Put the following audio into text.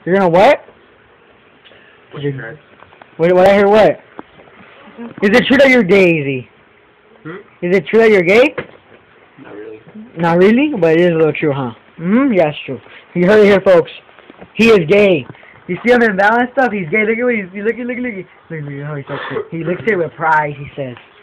You're gonna what? Push your head. What I hear what? Is it true that you're gay, Easy? Is it true that you're gay? Not really. Not really, but it is a little true, huh? Yeah, it's true. You heard it here, folks. He is gay. You see him in balance stuff? He's gay. Look at what he's look. Look how he's so cool. He looks at it with pride, he says.